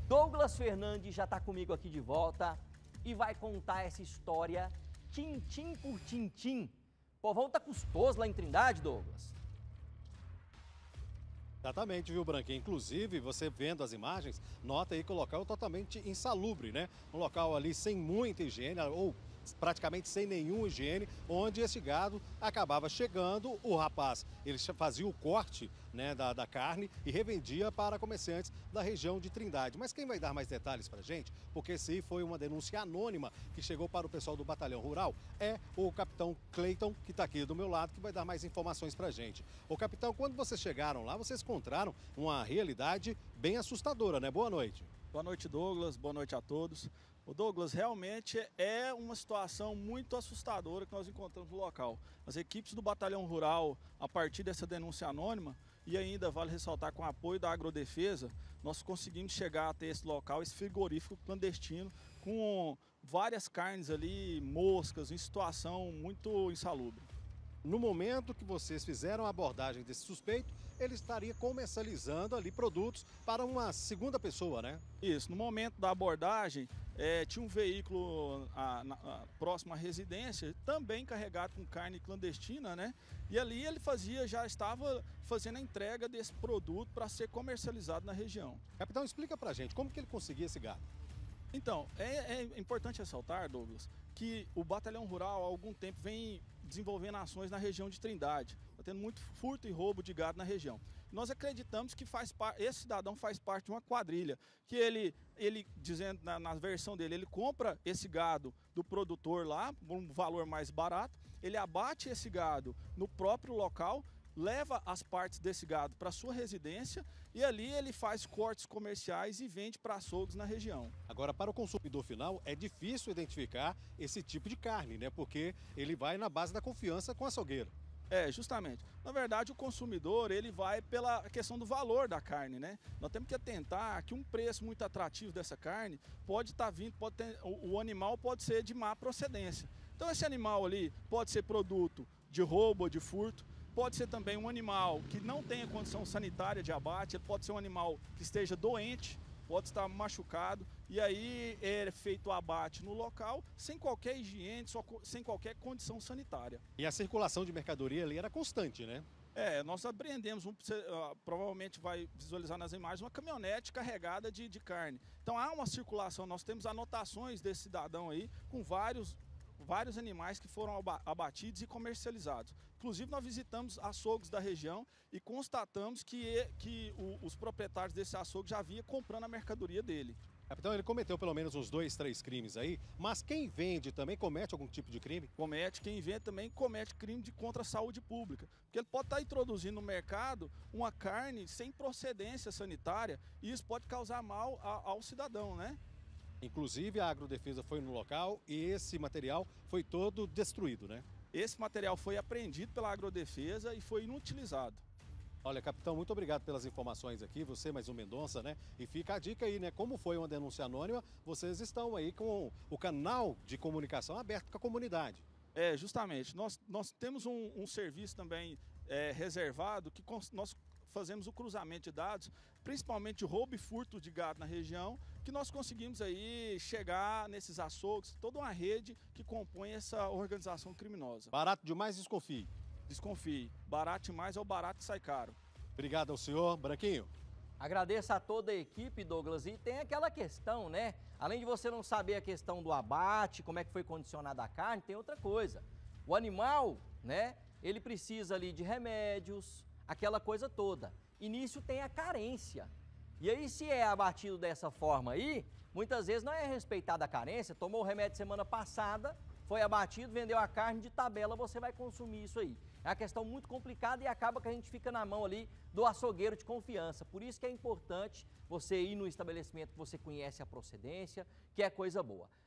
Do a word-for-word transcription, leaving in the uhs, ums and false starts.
Douglas Fernandes já está comigo aqui de volta e vai contar essa história tintim por tintim. O povão tá custoso lá em Trindade, Douglas. Exatamente, viu, Branquinho? Inclusive, você vendo as imagens, nota aí que o local é totalmente insalubre, né? Um local ali sem muita higiene, ou praticamente sem nenhuma higiene, onde esse gado acabava chegando, o rapaz, ele fazia o corte, né, da, da carne e revendia para comerciantes da região de Trindade. Mas quem vai dar mais detalhes para a gente, porque esse foi uma denúncia anônima que chegou para o pessoal do Batalhão Rural, é o capitão Cleiton, que está aqui do meu lado, que vai dar mais informações para a gente. Ô capitão, quando vocês chegaram lá, vocês encontraram uma realidade bem assustadora, né? Boa noite. Boa noite, Douglas. Boa noite a todos. O Douglas, realmente é uma situação muito assustadora que nós encontramos no local. As equipes do Batalhão Rural, a partir dessa denúncia anônima, e ainda vale ressaltar com o apoio da Agrodefesa, nós conseguimos chegar até esse local, esse frigorífico clandestino, com várias carnes ali, moscas, em situação muito insalubre. No momento que vocês fizeram a abordagem desse suspeito, ele estaria comercializando ali produtos para uma segunda pessoa, né? Isso, no momento da abordagem, é, tinha um veículo a, na, a, próximo à residência, também carregado com carne clandestina, né? E ali ele fazia, já estava fazendo a entrega desse produto para ser comercializado na região. Capitão, explica pra gente, como que ele conseguia esse gado? Então, é, é importante ressaltar, Douglas, que o Batalhão Rural há algum tempo vem desenvolvendo ações na região de Trindade. Está tendo muito furto e roubo de gado na região. Nós acreditamos que faz esse cidadão faz parte de uma quadrilha, que ele, ele dizendo na, na versão dele, ele compra esse gado do produtor lá, por um valor mais barato, ele abate esse gado no próprio local, leva as partes desse gado para sua residência e ali ele faz cortes comerciais e vende para açougues na região. Agora, para o consumidor final, é difícil identificar esse tipo de carne, né? Porque ele vai na base da confiança com o açougueiro. É, justamente. Na verdade, o consumidor, ele vai pela questão do valor da carne, né? Nós temos que atentar que um preço muito atrativo dessa carne pode estar vindo, pode ter, o, o animal pode ser de má procedência. Então, esse animal ali pode ser produto de roubo ou de furto. Pode ser também um animal que não tenha condição sanitária de abate, pode ser um animal que esteja doente, pode estar machucado, e aí é feito o abate no local, sem qualquer higiene, só, sem qualquer condição sanitária. E a circulação de mercadoria ali era constante, né? É, nós apreendemos, um, uh, provavelmente vai visualizar nas imagens, uma caminhonete carregada de, de carne. Então há uma circulação, nós temos anotações desse cidadão aí, com vários... vários animais que foram abatidos e comercializados. Inclusive, nós visitamos açougues da região e constatamos que, que o, os proprietários desse açougue já vinham comprando a mercadoria dele. Capitão, ele cometeu pelo menos uns dois, três crimes aí, mas quem vende também comete algum tipo de crime? Comete, quem vende também comete crime de contra a saúde pública. Porque ele pode estar introduzindo no mercado uma carne sem procedência sanitária e isso pode causar mal a, ao cidadão, né? Inclusive, a Agrodefesa foi no local e esse material foi todo destruído, né? Esse material foi apreendido pela Agrodefesa e foi inutilizado. Olha, capitão, muito obrigado pelas informações aqui, você mais um Mendonça, né? E fica a dica aí, né? Como foi uma denúncia anônima, vocês estão aí com o canal de comunicação aberto com a comunidade. É, justamente. Nós, nós temos um, um serviço também é, reservado que nós fazemos o cruzamento de dados, principalmente de roubo e furto de gado na região, que nós conseguimos aí chegar nesses açougues, toda uma rede que compõe essa organização criminosa. Barato demais, desconfie. Desconfie. Barato demais é o barato que sai caro. Obrigado ao senhor. Branquinho. Agradeço a toda a equipe, Douglas, e tem aquela questão, né? Além de você não saber a questão do abate, como é que foi condicionada a carne, tem outra coisa. O animal, né, ele precisa ali de remédios, aquela coisa toda. E nisso tem a carência. E aí, se é abatido dessa forma aí, muitas vezes não é respeitada a carência, tomou o remédio semana passada, foi abatido, vendeu a carne de tabela, você vai consumir isso aí. É uma questão muito complicada e acaba que a gente fica na mão ali do açougueiro de confiança. Por isso que é importante você ir no estabelecimento que você conhece a procedência, que é coisa boa.